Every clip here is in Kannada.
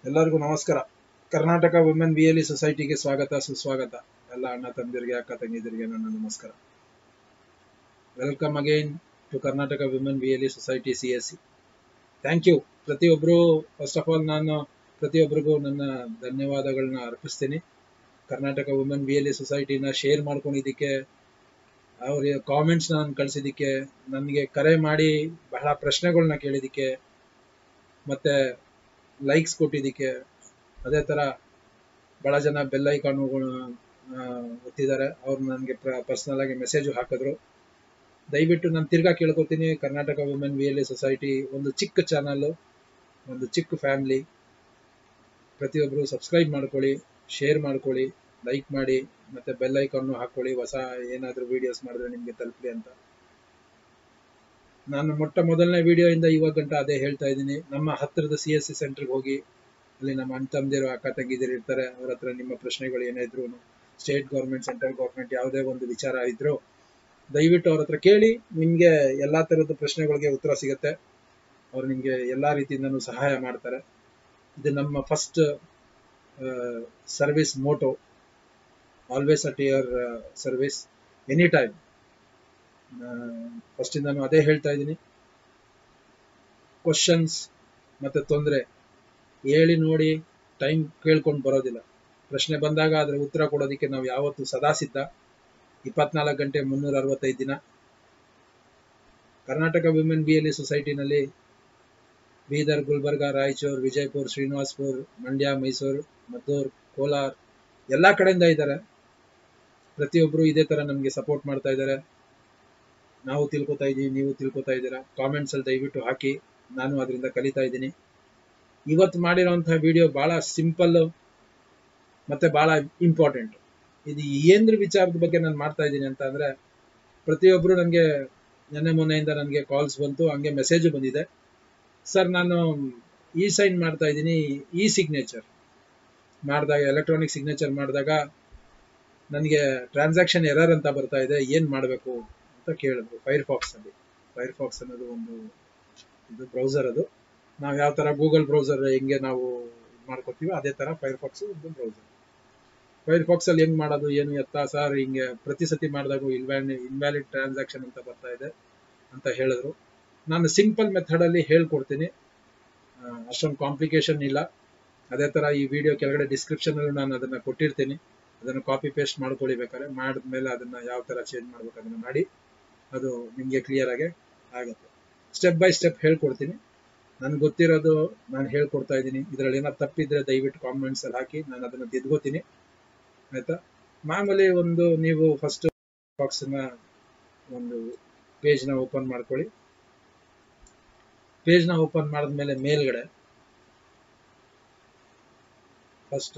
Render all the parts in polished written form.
ಎಲ್ಲರಿಗೂ ನಮಸ್ಕಾರ. ಕರ್ನಾಟಕ ವುಮೆನ್ ವಿಎಲ್ಇ ಸೊಸೈಟಿಗೆ ಸ್ವಾಗತ ಸುಸ್ವಾಗತ. ಎಲ್ಲ ಅಣ್ಣ ತಮ್ಮದಿರಿಗೆ ಅಕ್ಕ ತಂಗಿದಿರಿಗೆ ನನ್ನ ನಮಸ್ಕಾರ. Welcome again to Karnataka women VLE society CSC. Thank you. ಪ್ರತಿಯೊಬ್ಬರು ಫಸ್ಟ್ ಆಫ್ ಆಲ್ ನಾನು ಪ್ರತಿಯೊಬ್ಬರಿಗೂ ನನ್ನ ಧನ್ಯವಾದಗಳನ್ನ ಅರ್ಪಿಸ್ತೀನಿ. ಕರ್ನಾಟಕ ವುಮೆನ್ ವಿಎಲ್ಇ ಸೊಸೈಟಿನ ಶೇರ್ ಮಾಡ್ಕೊಂಡಿದ್ದಕ್ಕೆ, ಅವ್ರ ಕಾಮೆಂಟ್ಸ್ ನಾನು ಕಳಿಸಿದ್ದಕ್ಕೆ, ನನಗೆ ಕರೆ ಮಾಡಿ ಬಹಳ ಪ್ರಶ್ನೆಗಳನ್ನ ಕೇಳಿದ್ದಕ್ಕೆ, ಮತ್ತೆ ಲೈಕ್ಸ್ ಕೊಟ್ಟಿದ್ದಕ್ಕೆ, ಅದೇ ತರ ಬಹಳ ಜನ ಬೆಲ್ ಐಕಾನ್ಗಳು ಒತ್ತಿದ್ದಾರೆ. ಅವ್ರು ನನಗೆ ಪರ್ಸನಲ್ ಆಗಿ ಮೆಸೇಜ್ ಹಾಕಿದ್ರು. ದಯವಿಟ್ಟು ನಾನು ತಿರ್ಗಾ ಕೇಳ್ಕೊತೀನಿ, ಕರ್ನಾಟಕ ವುಮೆನ್ ವಿಎಲ್ಇ ಸೊಸೈಟಿ ಒಂದು ಚಿಕ್ಕ ಚಾನಲ್, ಒಂದು ಚಿಕ್ಕ ಫ್ಯಾಮಿಲಿ. ಪ್ರತಿಯೊಬ್ಬರು ಸಬ್ಸ್ಕ್ರೈಬ್ ಮಾಡ್ಕೊಳ್ಳಿ, ಶೇರ್ ಮಾಡ್ಕೊಳ್ಳಿ, ಲೈಕ್ ಮಾಡಿ, ಮತ್ತೆ ಬೆಲ್ ಐಕಾನ್ ಹಾಕೊಳ್ಳಿ. ಹೊಸ ಏನಾದರೂ ವಿಡಿಯೋಸ್ ಮಾಡಿದ್ರೆ ನಿಮಗೆ ತಲುಪಲಿ ಅಂತ. ನಾನು ಮೊದಲನೇ ವಿಡಿಯೋಯಿಂದ ಇವಾಗ ಗಂಟ ಅದೇ ಹೇಳ್ತಾ ಇದ್ದೀನಿ. ನಮ್ಮ ಹತ್ತಿರದ CSC ಸೆಂಟರ್ಗೆ ಹೋಗಿ, ಅಲ್ಲಿ ನಮ್ಮ ಅಣ್ಣ ತಮ್ಮದಿರು ಅಕ್ಕ ತಂಗಿದಿರು ಇರ್ತಾರೆ. ಅವ್ರ ಹತ್ರ ನಿಮ್ಮ ಪ್ರಶ್ನೆಗಳು ಏನೇ ಇದ್ರು, ಸ್ಟೇಟ್ ಗೌರ್ಮೆಂಟ್ ಸೆಂಟ್ರಲ್ ಗೌರ್ಮೆಂಟ್ ಯಾವುದೇ ಒಂದು ವಿಚಾರ ಇದ್ರು ದಯವಿಟ್ಟು ಅವ್ರ ಹತ್ರ ಕೇಳಿ. ನಿಮ್ಗೆ ಎಲ್ಲಾ ತರದ ಪ್ರಶ್ನೆಗಳಿಗೆ ಉತ್ತರ ಸಿಗುತ್ತೆ. ಅವ್ರು ನಿಮ್ಗೆ ಎಲ್ಲಾ ರೀತಿಯಿಂದನೂ ಸಹಾಯ ಮಾಡ್ತಾರೆ. ಇದು ನಮ್ಮ first service motto, always at your service any time. First ಇಂದಾನು ಅದೇ ಹೇಳ್ತಾ ಇದ್ದೀನಿ. ಕ್ವಶನ್ಸ್ ಮತ್ತೆ ತೊಂದರೆ ಹೇಳಿ ನೋಡಿ, ಟೈಮ್ ಕೇಳ್ಕೊಂಡು ಬರೋದಿಲ್ಲ. ಪ್ರಶ್ನೆ ಬಂದಾಗ ಅದರ ಉತ್ತರ ಕೊಡೋದಕ್ಕೆ ನಾವು ಯಾವತ್ತು ಸದಾ ಸಿದ್ಧ. 24 ಗಂಟೆ 365 ದಿನ. ಕರ್ನಾಟಕ ವುಮೆನ್ ವಿಎಲ್ಇ ಸೊಸೈಟಿನಲ್ಲಿ ಬೀದರ್, ಗುಲ್ಬರ್ಗಾ, ರಾಯಚೂರು, ವಿಜಯಪುರ, ಶ್ರೀನಿವಾಸಪುರ, ಮಂಡ್ಯ, ಮೈಸೂರು, ಮದ್ದೂರು, ಕೋಲಾರ ಎಲ್ಲಾ ಕಡೆಯಿಂದ ಇದ್ದಾರೆ. ಪ್ರತಿಯೊಬ್ಬರು ಇದೇ ತರ ನಮಗೆ ಸಪೋರ್ಟ್ ಮಾಡ್ತಾ ಇದ್ದಾರೆ. ನಾವು ತಿಳ್ಕೊತಾ ಇದ್ದೀವಿ, ನೀವು ತಿಳ್ಕೊತಾ ಇದ್ದೀರಾ. ಕಾಮೆಂಟ್ಸ್ ಅಲ್ಲಿ ದಯವಿಟ್ಟು ಹಾಕಿ, ನಾನು ಅದರಿಂದ ಕಲಿತಾ ಇದ್ದೀನಿ. ಇವತ್ತು ಮಾಡಿರೋಂತಹ ವಿಡಿಯೋ ಬಹಳ ಸಿಂಪಲ್ ಮತ್ತೆ ಬಹಳ ಇಂಪಾರ್ಟೆಂಟ್. ಇದು ಏನ್ರ ವಿಚಾರದ ಬಗ್ಗೆ ನಾನು ಮಾಡ್ತಾ ಇದ್ದೀನಿ ಅಂತ ಅಂದ್ರೆ, ಪ್ರತಿಯೊಬ್ರು ನನಗೆ ನೆನ್ನೆ ಮೊನ್ನೆಯಿಂದ ನನಗೆ ಕಾಲ್ಸ್ ಬಂತು, ಹಂಗೆ ಮೆಸೇಜ್ ಬಂದಿದೆ. ಸರ್, ನಾನು ಸೈನ್ ಮಾಡ್ತಾ ಇದ್ದೀನಿ, ಸಿಗ್ನೇಚರ್ ಮಾಡಿದಾಗ, ಎಲೆಕ್ಟ್ರಾನಿಕ್ ಸಿಗ್ನೇಚರ್ ಮಾಡಿದಾಗ ನನಗೆ ಟ್ರಾನ್ಸಾಕ್ಷನ್ ಎರರ್ ಅಂತ ಬರ್ತಾ ಇದೆ, ಏನ್ ಮಾಡಬೇಕು ಅಂತ ಕೇಳಿದ್ರು. ಫೈರ್ಫಾಕ್ಸ್ ಅನ್ನೋದು ಒಂದು ಇದು ಬ್ರೌಸರ್. ಅದು ನಾವು ಯಾವ ತರ ಗೂಗಲ್ ಬ್ರೌಸರ್ ಹೆಂಗೆ ನಾವು ಮಾಡ್ಕೊತೀವಿ, ಅದೇ ತರ ಫೈರ್ಫಾಕ್ಸ್ ಒಂದು ಬ್ರೌಸರ್. ಫೈರ್ಫಾಕ್ಸ್ ಅಲ್ಲಿ ಹೆಂಗ್ ಮಾಡೋದು ಏನು ಎತ್ತ ಸರ್, ಹಿಂಗೆ ಪ್ರತಿ ಸತಿ ಮಾಡಿದಾಗ ಇನ್ವ್ಯಾಲಿಡ್ ಟ್ರಾನ್ಸಾಕ್ಷನ್ ಅಂತ ಬರ್ತಾ ಇದೆ ಅಂತ ಹೇಳಿದ್ರು. ನಾನು ಸಿಂಪಲ್ ಮೆಥಡ್ ಅಲ್ಲಿ ಹೇಳ್ಕೊಡ್ತೀನಿ, ಅಷ್ಟೊಂದು ಕಾಂಪ್ಲಿಕೇಶನ್ ಇಲ್ಲ. ಅದೇ ತರ ಈ ವಿಡಿಯೋ ಕೆಳಗಡೆ ಡಿಸ್ಕ್ರಿಪ್ಷನ್ ಅಲ್ಲಿ ನಾನು ಅದನ್ನ ಕೊಟ್ಟಿರ್ತೀನಿ. ಅದನ್ನು ಕಾಪಿ ಪೇಸ್ಟ್ ಮಾಡ್ಕೊಳ್ಳಿ. ಬೇಕಾದ್ರೆ ಮಾಡಿದ್ಮೇಲೆ ಅದನ್ನ ಯಾವ ತರ ಚೇಂಜ್ ಮಾಡ್ಬೇಕು ಅದನ್ನ ಮಾಡಿ, ಅದು ನಿಮ್ಗೆ ಕ್ಲಿಯರ್ ಆಗಿ ಆಗುತ್ತೆ. ಸ್ಟೆಪ್ ಬೈ ಸ್ಟೆಪ್ ಹೇಳ್ಕೊಡ್ತೀನಿ. ನನ್ಗೆ ಗೊತ್ತಿರೋದು ನಾನು ಹೇಳ್ಕೊಡ್ತಾ ಇದ್ದೀನಿ. ಇದರಲ್ಲಿ ಏನಾದ್ರು ತಪ್ಪಿದ್ರೆ ದಯವಿಟ್ಟು ಕಾಮೆಂಟ್ಸ್ ಅಲ್ಲಿ ಹಾಕಿ, ನಾನು ಅದನ್ನ ತಿದ್ಕೋತೀನಿ. ಆಯ್ತಾ? ಮಾಮೂಲಿ ಒಂದು ನೀವು ಫಸ್ಟ್ ಬಾಕ್ಸ್ ನ ಒಂದು ಪೇಜ್ ನ ಓಪನ್ ಮಾಡ್ಕೊಳ್ಳಿ. ಪೇಜ್ ನ ಓಪನ್ ಮಾಡಿದ್ಮೇಲೆ ಮೇಲ್ಗಡೆ ಫಸ್ಟ್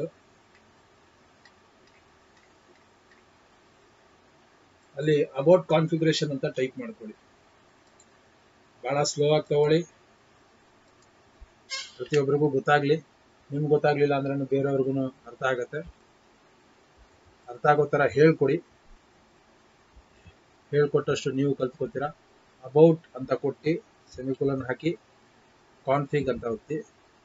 ಅಲ್ಲಿ ಅಬೌಟ್ ಕಾನ್ಫಿಗರೇಷನ್ ಅಂತ ಟೈಪ್ ಮಾಡ್ಕೊಳ್ಳಿ. ಬಹಳ ಸ್ಲೋ ಆಗಿ ತಗೊಳ್ಳಿ, ಪ್ರತಿಯೊಬ್ಬರಿಗೂ ಗೊತ್ತಾಗ್ಲಿ. ನಿಮ್ಗೆ ಗೊತ್ತಾಗ್ಲಿಲ್ಲ ಅಂದ್ರೆ ಬೇರೆಯವ್ರಿಗೂ ಅರ್ಥ ಆಗತ್ತೆ. ಅರ್ಥ ಆಗೋ ತರ ಹೇಳ್ಕೊಡಿ. ಹೇಳ್ಕೊಟ್ಟಷ್ಟು ನೀವು ಕಲ್ತ್ಕೊತೀರಾ. ಅಬೌಟ್ ಅಂತ ಕೊಟ್ಟು ಸೆಮಿಕೋಲನ್ ಹಾಕಿ, ಕಾನ್ಫಿಗ್ ಅಂತ ಒತ್ತಿ.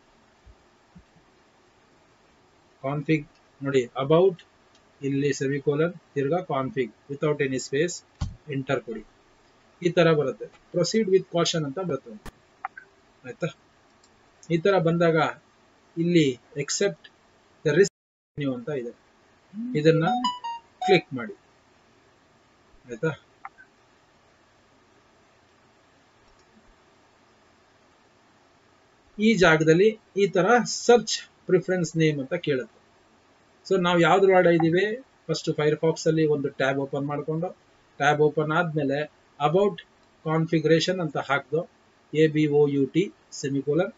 ಕಾನ್ಫಿಗ್ ನೋಡಿ, ಅಬೌಟ್, ಇಲ್ಲಿ ಸೆಮಿಕೋಲನ್, ತಿರ್ಗಾ config without any space, enter ಕೊಡಿ. ಈ ತರ ಬರುತ್ತೆ. ಪ್ರೊಸೀಡ್ ವಿತ್ ಕಾಷನ್ ಅಂತ ಬರುತ್ತೆ. ಆಯ್ತಾ? ಈ ತರ ಬಂದಾಗ ಇಲ್ಲಿ ಎಕ್ಸೆಪ್ಟ್ ದ ರಿಸ್ಕ್ ರೆವೆನ್ಯೂ ಅಂತ ಇದೆ, ಇದನ್ನ ಕ್ಲಿಕ್ ಮಾಡಿ. ಆಯ್ತಾ? ಈ ಜಾಗದಲ್ಲಿ ಈ ತರ ಸರ್ಚ್ ಪ್ರಿಫರೆನ್ಸ್ ನೇಮ್ ಅಂತ ಕೇಳುತ್ತೆ. ಸೊ ನಾವು ಯಾವ್ದ್ರೊಳಗಡೆ ಇದೀವಿ, ಫಸ್ಟ್ ಫೈರ್ಫಾಕ್ಸ್ ಅಲ್ಲಿ ಒಂದು ಟ್ಯಾಬ್ ಓಪನ್ ಮಾಡ್ಕೊಂಡು, ಟ್ಯಾಬ್ ಓಪನ್ ಆದ್ಮೇಲೆ ಅಬೌಟ್ ಕಾನ್ಫಿಗರೇಷನ್ ಅಂತ ಹಾಕ್ದು, ABOUT ಸೆಮಿಕೋಲನ್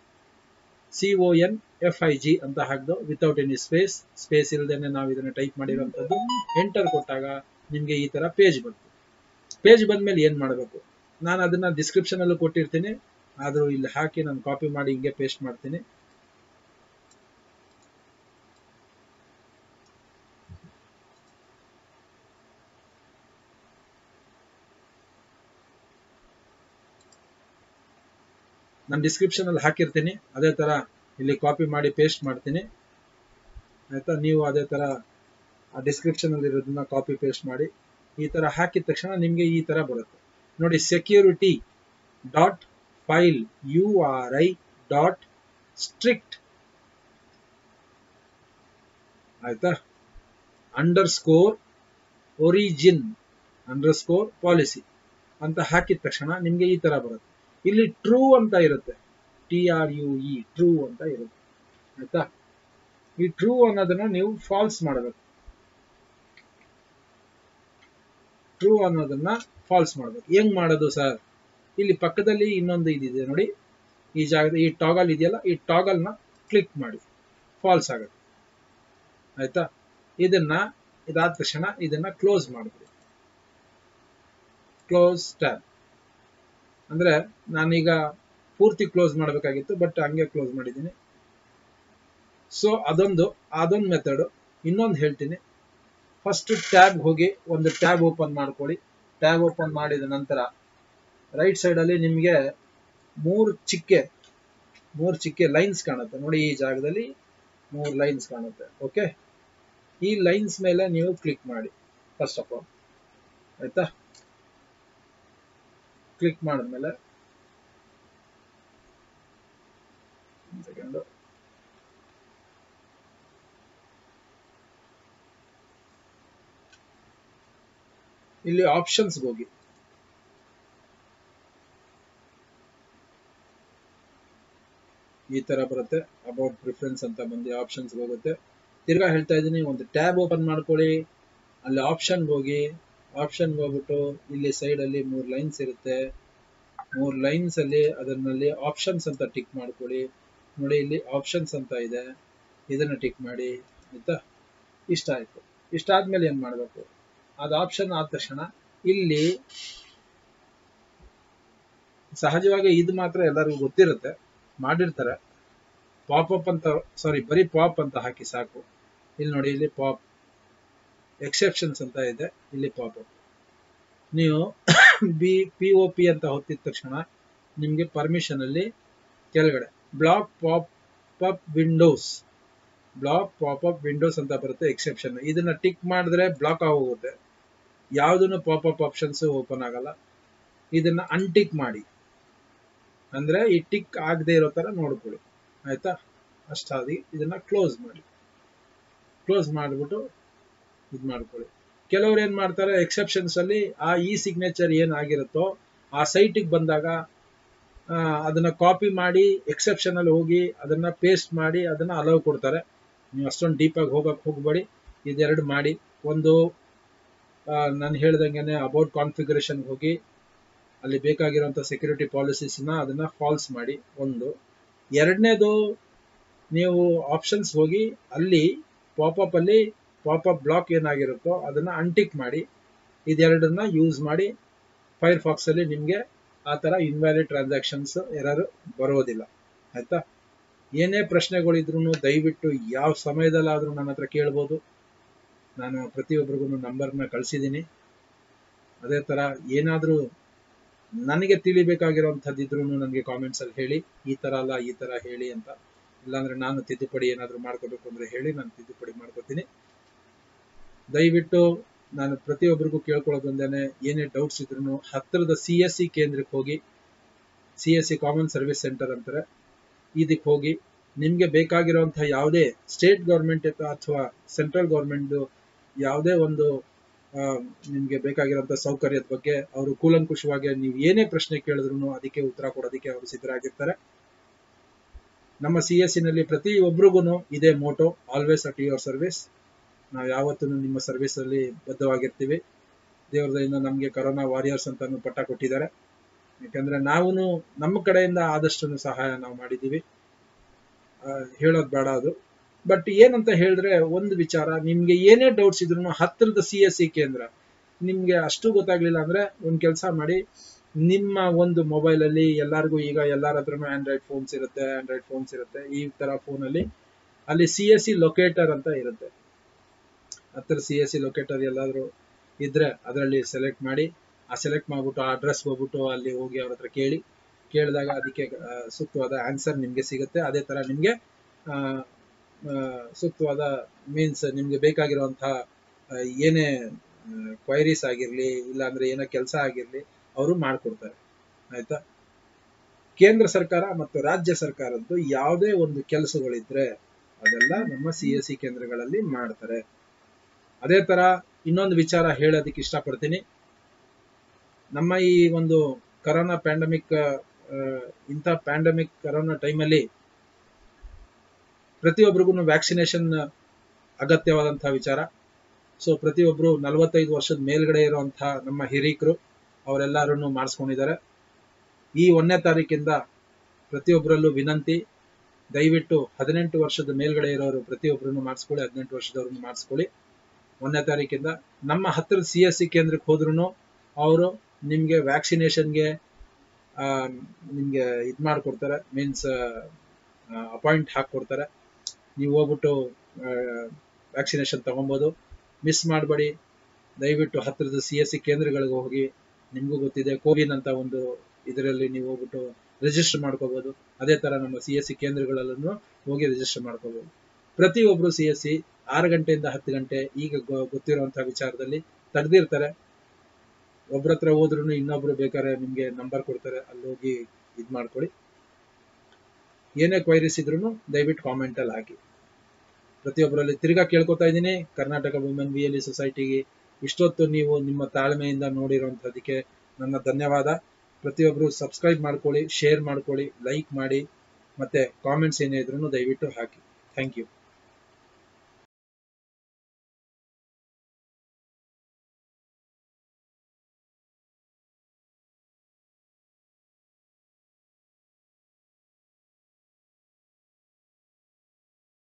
CONFIG ಅಂತ ಹಾಕ್ದು, ವಿತೌಟ್ ಎನಿ ಸ್ಪೇಸ್, ಸ್ಪೇಸ್ ಇಲ್ದೇನೆ ನಾವು ಇದನ್ನ ಟೈಪ್ ಮಾಡಿರೋಂಥದ್ದು. ಎಂಟರ್ ಕೊಟ್ಟಾಗ ನಿಮ್ಗೆ ಈ ತರ ಪೇಜ್ ಬಂತು. ಪೇಜ್ ಬಂದ್ಮೇಲೆ ಏನ್ ಮಾಡಬೇಕು, ನಾನು ಅದನ್ನ ಡಿಸ್ಕ್ರಿಪ್ಷನ್ ಅಲ್ಲೂ ಕೊಟ್ಟಿರ್ತೀನಿ. ಆದ್ರೂ ಇಲ್ಲಿ ಹಾಕಿ ನಾನು ಕಾಪಿ ಮಾಡಿ ಹಿಂಗೆ ಪೇಸ್ಟ್ ಮಾಡ್ತೀನಿ. ನಾನು ಡಿಸ್ಕ್ರಿಪ್ಷನ್ ಅಲ್ಲಿ ಹಾಕಿರ್ತೀನಿ. ಅದೇ ತರ ಇಲ್ಲಿ ಕಾಪಿ ಮಾಡಿ ಪೇಸ್ಟ್ ಮಾಡ್ತೀನಿ ಆಯ್ತಾ. ನೀವು ಅದೇ ತರ ಡಿಸ್ಕ್ರಿಪ್ಷನ್ ಅಲ್ಲಿ ಇರೋದನ್ನ ಕಾಪಿ ಪೇಸ್ಟ್ ಮಾಡಿ ಈ ತರ ಹಾಕಿದ ತಕ್ಷಣ ನಿಮ್ಗೆ ಈ ತರ ಬರುತ್ತೆ ನೋಡಿ. security dot file URI dot strict ಆಯ್ತಾ ಅಂಡರ್ಸ್ಕೋರ್ ಒರಿಜಿನ್ ಅಂಡರ್ಸ್ಕೋರ್ ಪಾಲಿಸಿ ಅಂತ ಹಾಕಿದ ತಕ್ಷಣ ನಿಮ್ಗೆ ಈ ತರ ಬರುತ್ತೆ. ಇಲ್ಲಿ ಟ್ರೂ ಅಂತ ಇರುತ್ತೆ, TRUE ಟ್ರೂ ಅಂತ ಇರುತ್ತೆ ಆಯ್ತಾ. ಈ ಟ್ರೂ ಅನ್ನೋದನ್ನ ನೀವು ಫಾಲ್ಸ್ ಮಾಡಬೇಕು. ಟ್ರೂ ಅನ್ನೋದನ್ನ ಫಾಲ್ಸ್ ಮಾಡಬೇಕು. ಹೆಂಗ್ ಮಾಡೋದು ಸರ್? ಇಲ್ಲಿ ಪಕ್ಕದಲ್ಲಿ ಇನ್ನೊಂದು ಇದಿದೆ ನೋಡಿ, ಈ ಜಾಗದ ಈ ಟಾಗಲ್ ಇದೆಯಲ್ಲ, ಈ ಟಾಗಲ್ ನ ಕ್ಲಿಕ್ ಮಾಡಿ, ಫಾಲ್ಸ್ ಆಗುತ್ತೆ ಆಯ್ತಾ. ಇದಾದ ತಕ್ಷಣ ಇದನ್ನ ಕ್ಲೋಸ್ ಮಾಡಿಬಿಡಿ, ಕ್ಲೋಸ್ ಟ್ಯಾಬ್. ಅಂದ್ರೆ ನಾನೀಗ ಪೂರ್ತಿ ಕ್ಲೋಸ್ ಮಾಡಬೇಕಾಗಿತ್ತು, ಬಟ್ ಹಂಗೆ ಕ್ಲೋಸ್ ಮಾಡಿದ್ದೀನಿ. ಸೊ ಅದೊಂದು ಮೆಥಡ್. ಇನ್ನೊಂದು ಹೇಳ್ತೀನಿ. ಫಸ್ಟ್ ಟ್ಯಾಬ್ ಹೋಗಿ ಒಂದು ಟ್ಯಾಬ್ ಓಪನ್ ಮಾಡ್ಕೊಳ್ಳಿ. ಟ್ಯಾಬ್ ಓಪನ್ ಮಾಡಿದ ನಂತರ ರೈಟ್ ಸೈಡ್ ಅಲ್ಲಿ ನಿಮ್ಗೆ ಮೂರು ಚಿಕ್ಕೆ ಲೈನ್ಸ್ ಕಾಣುತ್ತೆ ನೋಡಿ. ಈ ಜಾಗದಲ್ಲಿ 3 ಲೈನ್ಸ್ ಕಾಣುತ್ತೆ. ಓಕೆ, ಈ ಲೈನ್ಸ್ ಮೇಲೆ ನೀವು ಕ್ಲಿಕ್ ಮಾಡಿ ಫಸ್ಟ್ ಆಫ್ ಆಲ್ ಆಯ್ತಾ. ಕ್ಲಿಕ್ ಮಾಡಿದ್ಮೇಲೆ ಸೆಕೆಂಡ್ ಇಲ್ಲಿ ಆಪ್ಷನ್ಸ್ ಹೋಗಿ, ಈ ತರ ಬರುತ್ತೆ. ಅಬೌಟ್ ಪ್ರಿಫರೆನ್ಸ್ ಅಂತ ಬಂದು ಆಪ್ಷನ್ಸ್ ಹೋಗುತ್ತೆ. ತಿರ್ಗಾ ಹೇಳ್ತಾ ಇದ್ದೀನಿ, ಒಂದು ಟ್ಯಾಬ್ ಓಪನ್ ಮಾಡ್ಕೊಳ್ಳಿ, ಅಲ್ಲಿ ಆಪ್ಷನ್ ಹೋಗಿ, ಆಪ್ಷನ್ ಹೋಗ್ಬಿಟ್ಟು ಇಲ್ಲಿ ಸೈಡ್ ಅಲ್ಲಿ 3 ಲೈನ್ಸ್ ಇರುತ್ತೆ. 3 ಲೈನ್ಸ್ ಅಲ್ಲಿ ಅದರಲ್ಲಿ ಆಪ್ಷನ್ಸ್ ಅಂತ ಟಿಕ್ ಮಾಡ್ಕೊಳ್ಳಿ ನೋಡಿ. ಇಲ್ಲಿ ಆಪ್ಷನ್ಸ್ ಅಂತ ಇದೆ, ಇದನ್ನ ಟಿಕ್ ಮಾಡಿ ಆಯ್ತಾ. ಇಷ್ಟ ಆಯ್ತು. ಇಷ್ಟ ಆದ್ಮೇಲೆ ಏನ್ ಮಾಡ್ಬೇಕು? ಅದು ಆಪ್ಷನ್ ಆದ ತಕ್ಷಣ ಇಲ್ಲಿ ಸಹಜವಾಗಿ ಇದು ಮಾತ್ರ ಎಲ್ಲರಿಗೂ ಗೊತ್ತಿರುತ್ತೆ, ಮಾಡಿರ್ತಾರೆ. ಪಾಪ್ ಅಂತ, ಸಾರಿ ಬರೀ ಪಾಪ್ ಅಂತ ಹಾಕಿ ಸಾಕು. ಇಲ್ಲಿ ನೋಡಿ, ಇಲ್ಲಿ ಪಾಪ್ ಎಕ್ಸೆಪ್ಷನ್ಸ್ ಅಂತ ಇದೆ, ಇಲ್ಲಿ ಪಾಪ್ ಅಪ್. ನೀವು POP ಅಂತ ಹೊತ್ತಿದ ತಕ್ಷಣ ನಿಮ್ಗೆ ಪರ್ಮಿಷನ್ ಅಲ್ಲಿ ಕೆಳಗಡೆ ಬ್ಲಾಕ್ ಪಾಪ್ ಅಪ್ ವಿಂಡೋಸ್ ಅಂತ ಬರುತ್ತೆ, ಎಕ್ಸೆಪ್ಷನ್. ಇದನ್ನ ಟಿಕ್ ಮಾಡಿದ್ರೆ ಬ್ಲಾಕ್ ಆಗೋಗುತ್ತೆ, ಯಾವ್ದನ್ನು ಪಾಪ್ ಅಪ್ ಆಪ್ಷನ್ಸ್ ಓಪನ್ ಆಗಲ್ಲ. ಇದನ್ನ ಅನ್ಟಿಕ್ ಮಾಡಿ, ಅಂದ್ರೆ ಈ ಟಿಕ್ ಆಗದೆ ಇರೋ ತರ ನೋಡ್ಕೊಳ್ಳಿ ಆಯ್ತಾ. ಅಷ್ಟಾಗಿ ಇದನ್ನ ಕ್ಲೋಸ್ ಮಾಡಿ, ಕ್ಲೋಸ್ ಮಾಡಿಬಿಟ್ಟು ಇದು ಮಾಡ್ಕೊಳ್ಳಿ. ಕೆಲವ್ರು ಏನ್ ಮಾಡ್ತಾರೆ, ಎಕ್ಸೆಪ್ಷನ್ಸ್ ಅಲ್ಲಿ ಈ ಸಿಗ್ನೇಚರ್ ಏನ್ ಆಗಿರುತ್ತೋ ಆ ಸೈಟಿಗೆ ಬಂದಾಗ ಅದನ್ನ ಕಾಪಿ ಮಾಡಿ ಎಕ್ಸೆಪ್ಷನ್ ಅಲ್ಲಿ ಹೋಗಿ ಅದನ್ನ ಪೇಸ್ಟ್ ಮಾಡಿ ಅದನ್ನ ಅಲೌ ಕೊಡ್ತಾರೆ. ನೀವು ಅಷ್ಟೊಂದು ಡೀಪ್ ಆಗಿ ಹೋಗಬೇಡಿ. ಇದೆರಡು ಮಾಡಿ. ಒಂದು ನಾನು ಹೇಳ್ದಂಗೆನೆ ಅಬೌಟ್ ಕಾನ್ಫಿಗರೇಷನ್ ಹೋಗಿ ಅಲ್ಲಿ ಬೇಕಾಗಿರುವಂತ ಸೆಕ್ಯೂರಿಟಿ ಪಾಲಿಸೀಸ್ ನ ಅದನ್ನ ಫಾಲ್ಸ್ ಮಾಡಿ. ಒಂದು ಎರಡನೇದು, ನೀವು ಆಪ್ಷನ್ಸ್ ಹೋಗಿ ಅಲ್ಲಿ ಪಾಪಪ್ ಅಲ್ಲಿ ಪಾಪಪ್ ಬ್ಲಾಕ್ ಏನಾಗಿರುತ್ತೋ ಅದನ್ನ ಅನ್ಟಿಕ್ ಮಾಡಿ. ಇದೆರಡನ್ನ ಯೂಸ್ ಮಾಡಿ ಫೈರ್ಫಾಕ್ಸ್ ಅಲ್ಲಿ ನಿಮ್ಗೆ ಆ ತರ ಇನ್ವ್ಯಾಲಿಡ್ ಟ್ರಾನ್ಸಾಕ್ಷನ್ಸ್ ಎರರ್ ಬರೋದಿಲ್ಲ ಆಯ್ತಾ. ಏನೇ ಪ್ರಶ್ನೆಗಳಿದ್ರು ದಯವಿಟ್ಟು ಯಾವ ಸಮಯದಲ್ಲಾದ್ರೂ ನನ್ನ ಹತ್ರ ಕೇಳ್ಬೋದು. ನಾನು ಪ್ರತಿಯೊಬ್ಬರಿಗೂ ನಂಬರ್ನ ಕಳಿಸಿದ್ದೀನಿ. ಅದೇ ತರ ಏನಾದ್ರೂ ನನಗೆ ತಿಳಿಬೇಕಾಗಿರುವಂತದ್ದಿದ್ರು ನನಗೆ ಕಾಮೆಂಟ್ಸ್ ಅಲ್ಲಿ ಹೇಳಿ, ಈ ತರ ಅಲ್ಲ ಈ ತರ ಹೇಳಿ ಅಂತ. ಇಲ್ಲಾಂದ್ರೆ ನಾನು ತಿದ್ದುಪಡಿ ಏನಾದ್ರು ಮಾಡ್ಕೋಬೇಕು ಅಂದ್ರೆ ಹೇಳಿ, ನಾನು ತಿದ್ದುಪಡಿ ಮಾಡ್ಕೋತೀನಿ. ದಯವಿಟ್ಟು ನಾನು ಪ್ರತಿಯೊಬ್ಬರಿಗೂ ಕೇಳ್ಕೊಳ್ಳೋದೊಂದೇನೆ, ಏನೇ ಡೌಟ್ಸ್ ಇದ್ರು ಹತ್ತಿರದ CSC ಕೇಂದ್ರಕ್ಕೆ ಹೋಗಿ, CSC ಕಾಮನ್ ಸರ್ವಿಸ್ ಸೆಂಟರ್ ಅಂತಾರೆ, ಇದಕ್ಕೆ ಹೋಗಿ ನಿಮ್ಗೆ ಬೇಕಾಗಿರುವಂತಹ ಯಾವುದೇ ಸ್ಟೇಟ್ ಗೌರ್ಮೆಂಟ್ ಅಥವಾ ಸೆಂಟ್ರಲ್ ಗೌರ್ಮೆಂಟ್ ಯಾವುದೇ ಒಂದು ನಿಮ್ಗೆ ಬೇಕಾಗಿರುವಂತಹ ಸೌಕರ್ಯದ ಬಗ್ಗೆ ಅವರು ಕೂಲಂಕುಷವಾಗಿ ನೀವು ಏನೇ ಪ್ರಶ್ನೆ ಕೇಳಿದ್ರು ಅದಕ್ಕೆ ಉತ್ತರ ಕೊಡೋದಕ್ಕೆ ಅವರು ಸಿದ್ಧರಾಗಿರ್ತಾರೆ. ನಮ್ಮ CSC ನಲ್ಲಿ ಪ್ರತಿಯೊಬ್ಬರಿಗೂ ಇದೇ motto, always at your service. ನಾವು ಯಾವತ್ತೂ ನಿಮ್ಮ ಸರ್ವಿಸ್ ಅಲ್ಲಿ ಬದ್ಧವಾಗಿರ್ತೀವಿ. ದೇವ್ರ ದಯಿಂದ ನಮ್ಗೆ ಕರೋನಾ ವಾರಿಯರ್ಸ್ ಅಂತಾನು ಪಟ್ಟ ಕೊಟ್ಟಿದ್ದಾರೆ. ಯಾಕಂದ್ರೆ ನಾವು ನಮ್ಮ ಕಡೆಯಿಂದ ಆದಷ್ಟು ಸಹಾಯ ನಾವು ಮಾಡಿದ್ದೀವಿ, ಹೇಳೋದು ಬೇಡ ಅದು. ಬಟ್ ಏನಂತ ಹೇಳಿದ್ರೆ, ಒಂದು ವಿಚಾರ, ನಿಮ್ಗೆ ಏನೇ ಡೌಟ್ಸ್ ಇದ್ರು ಹತ್ತಿರದ CSC ಕೇಂದ್ರ, ನಿಮ್ಗೆ ಅಷ್ಟು ಗೊತ್ತಾಗ್ಲಿಲ್ಲ ಅಂದ್ರೆ ಒಂದ್ ಕೆಲಸ ಮಾಡಿ, ನಿಮ್ಮ ಒಂದು ಮೊಬೈಲ್ ಅಲ್ಲಿ ಎಲ್ಲಾರ್ಗೂ ಈಗ ಎಲ್ಲಾರ ಹತ್ರನೂ ಆಂಡ್ರಾಯ್ಡ್ ಫೋನ್ಸ್ ಇರುತ್ತೆ. ಈ ತರ ಫೋನ್ ಅಲ್ಲಿ ಅಲ್ಲಿ CSC ಲೊಕೇಟರ್ ಅಂತ ಇರುತ್ತೆ. ಹತ್ತಿರ CSC ಲೊಕೇಟರ್ ಎಲ್ಲಾದ್ರೂ ಇದ್ರೆ ಅದರಲ್ಲಿ ಸೆಲೆಕ್ಟ್ ಮಾಡಿ, ಸೆಲೆಕ್ಟ್ ಮಾಡ್ಬಿಟ್ಟು ಆ ಅಡ್ರೆಸ್ ಹೋಗ್ಬಿಟ್ಟು ಅಲ್ಲಿ ಹೋಗಿ ಅವ್ರ ಹತ್ರ ಕೇಳಿದಾಗ ಅದಕ್ಕೆ ಸೂಕ್ತವಾದ ಆನ್ಸರ್ ನಿಮ್ಗೆ ಸಿಗುತ್ತೆ. ಅದೇ ತರ ನಿಮ್ಗೆ ಸೂಕ್ತವಾದ ಮೀನ್ಸ್ ನಿಮ್ಗೆ ಬೇಕಾಗಿರುವಂತಹ ಏನೇ ಕ್ವೈರೀಸ್ ಆಗಿರ್ಲಿ, ಇಲ್ಲ ಅಂದ್ರೆ ಏನೋ ಕೆಲಸ ಆಗಿರ್ಲಿ ಅವರು ಮಾಡ್ಕೊಡ್ತಾರೆ. ಆಯ್ತಾ? ಕೇಂದ್ರ ಸರ್ಕಾರ ಮತ್ತು ರಾಜ್ಯ ಸರ್ಕಾರದ್ದು ಯಾವುದೇ ಒಂದು ಕೆಲಸಗಳಿದ್ರೆ ಅದೆಲ್ಲ ನಮ್ಮ CSC ಕೇಂದ್ರಗಳಲ್ಲಿ ಮಾಡ್ತಾರೆ. ಅದೇ ತರ ಇನ್ನೊಂದು ವಿಚಾರ ಹೇಳೋದಕ್ಕೆ ಇಷ್ಟಪಡ್ತೀನಿ. ನಮ್ಮ ಈ ಒಂದು ಕರೋನಾ ಪ್ಯಾಂಡಮಿಕ್, ಇಂಥ ಪ್ಯಾಂಡಮಿಕ್ ಕರೋನಾ ಟೈಮಲ್ಲಿ ಪ್ರತಿಯೊಬ್ಬರಿಗೂ ವ್ಯಾಕ್ಸಿನೇಷನ್ ಅಗತ್ಯವಾದಂತಹ ವಿಚಾರ. ಸೊ ಪ್ರತಿಯೊಬ್ರು 45 ವರ್ಷದ ಮೇಲ್ಗಡೆ ಇರುವಂತಹ ನಮ್ಮ ಹಿರೀಕರು ಅವರೆಲ್ಲರೂ ಮಾಡಿಸ್ಕೊಂಡಿದ್ದಾರೆ. ಈ 1ನೇ ತಾರೀಕಿಂದ ಪ್ರತಿಯೊಬ್ಬರಲ್ಲೂ ವಿನಂತಿ, ದಯವಿಟ್ಟು 18 ವರ್ಷದ ಮೇಲ್ಗಡೆ ಇರೋರು ಪ್ರತಿಯೊಬ್ಬರನ್ನು ಮಾಡಿಸ್ಕೊಳ್ಳಿ, 18 ವರ್ಷದವ್ರನ್ನು ಮಾಡಿಸ್ಕೊಳ್ಳಿ. 1ನೇ ತಾರೀಕಿಂದ ನಮ್ಮ ಹತ್ತಿರದ CSC ಕೇಂದ್ರಕ್ಕೆ ಹೋದ್ರು ಅವರು ನಿಮ್ಗೆ ವ್ಯಾಕ್ಸಿನೇಷನ್ಗೆ ನಿಮ್ಗೆ ಇದ್ ಮಾಡ್ಕೊಡ್ತಾರೆ, ಮೀನ್ಸ್ ಅಪಾಯಿಂಟ್ ಹಾಕೊಡ್ತಾರೆ. ನೀವು ಹೋಗ್ಬಿಟ್ಟು ವ್ಯಾಕ್ಸಿನೇಷನ್ ತಗೊಬೋದು. ಮಿಸ್ ಮಾಡಬೇಡಿ, ದಯವಿಟ್ಟು ಹತ್ತಿರದ CSC ಕೇಂದ್ರಗಳಿಗೆ ಹೋಗಿ. ನಿಮ್ಗೂ ಗೊತ್ತಿದೆ ಕೋವಿನ್ ಅಂತ ಒಂದು ಇದರಲ್ಲಿ ನೀವು ಹೋಗ್ಬಿಟ್ಟು ರಿಜಿಸ್ಟರ್ ಮಾಡ್ಕೋಬಹುದು. ಅದೇ ತರ ನಮ್ಮ CSC ಕೇಂದ್ರಗಳಲ್ಲೂ ಹೋಗಿ ರಿಜಿಸ್ಟರ್ ಮಾಡ್ಕೋಬಹುದು. ಪ್ರತಿಯೊಬ್ರು CSC 6 ಗಂಟೆಯಿಂದ 10 ಗಂಟೆ ಈಗ ಗೊತ್ತಿರುವಂತಹ ವಿಚಾರದಲ್ಲಿ ತೆಗ್ದಿರ್ತಾರೆ. ಒಬ್ರತ್ರ ಹೋದ್ರು ಇನ್ನೊಬ್ರು ಬೇಕಾದ್ರೆ ನಿಮ್ಗೆ ನಂಬರ್ ಕೊಡ್ತಾರೆ, ಅಲ್ಲಿ ಹೋಗಿ ಇದ್ ಮಾಡ್ಕೊಳ್ಳಿ. ಏನೇ ಕ್ವೈರೀಸ್ ಇದ್ರು ದಯವಿಟ್ಟು ಕಾಮೆಂಟ್ ಅಲ್ಲಿ ಹಾಕಿ. ಪ್ರತಿಯೊಬ್ಬರಲ್ಲಿ ತಿರ್ಗಾ ಕೇಳ್ಕೊತಾ ಇದ್ದೀನಿ, ಕರ್ನಾಟಕ ವುಮೆನ್ VLE ಸೊಸೈಟಿಗೆ ಇಷ್ಟೊತ್ತು ನೀವು ನಿಮ್ಮ ತಾಳ್ಮೆಯಿಂದ ನೋಡಿರುವಂತದಕ್ಕೆ ನನ್ನ ಧನ್ಯವಾದ. ಪ್ರತಿಯೊಬ್ರು ಸಬ್ಸ್ಕ್ರೈಬ್ ಮಾಡ್ಕೊಳ್ಳಿ, ಶೇರ್ ಮಾಡ್ಕೊಳ್ಳಿ, ಲೈಕ್ ಮಾಡಿ, ಮತ್ತೆ ಕಾಮೆಂಟ್ಸ್ ಏನೇ ಇದ್ರು ದಯವಿಟ್ಟು ಹಾಕಿ. Thank you.